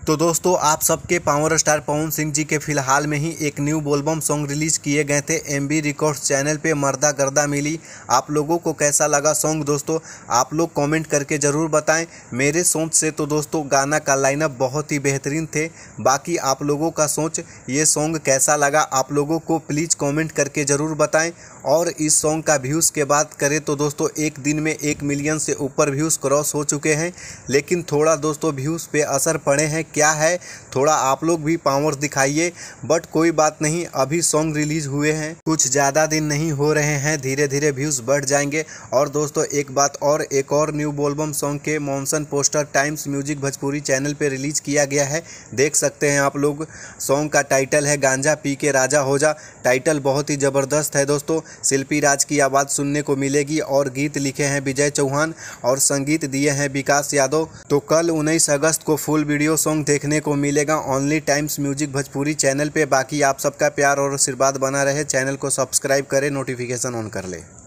तो दोस्तों आप सबके पावर स्टार पवन सिंह जी के फिलहाल में ही एक न्यू एल्बम सॉन्ग रिलीज किए गए थे एमबी रिकॉर्ड्स चैनल पे मर्दा गर्दा मिली। आप लोगों को कैसा लगा सॉन्ग दोस्तों आप लोग कमेंट करके ज़रूर बताएं। मेरे सोच से तो दोस्तों गाना का लाइनअप बहुत ही बेहतरीन थे। बाकी आप लोगों का सोच ये सॉन्ग कैसा लगा आप लोगों को प्लीज़ कमेंट करके ज़रूर बताएं। और इस सॉन्ग का व्यूज़ के बात करें तो दोस्तों एक दिन में 1 मिलियन से ऊपर व्यूज़ क्रॉस हो चुके हैं। लेकिन थोड़ा दोस्तों व्यूज़ पे असर पड़े हैं, क्या है थोड़ा आप लोग भी पावर दिखाइए। बट कोई बात नहीं, अभी सॉन्ग रिलीज हुए हैं, कुछ ज़्यादा दिन नहीं हो रहे हैं, धीरे धीरे व्यूज़ बढ़ जाएंगे। और दोस्तों एक बात और, एक और न्यू एल्बम सॉन्ग के motion poster Times Music Bhojpuri channel पे रिलीज किया गया है, देख सकते हैं आप लोग। सॉन्ग का टाइटल है गांजा पी के राजा हो जा। टाइटल बहुत ही ज़बरदस्त है दोस्तों। शिल्पी राज की आवाज़ सुनने को मिलेगी और गीत लिखे हैं विजय चौहान और संगीत दिए हैं विकास यादव। तो कल 19 अगस्त को फुल वीडियो सॉन्ग देखने को मिलेगा only Times Music Bhojpuri channel पे। बाकी आप सबका प्यार और आशीर्वाद बना रहे, चैनल को सब्सक्राइब करें, नोटिफिकेशन ऑन कर ले।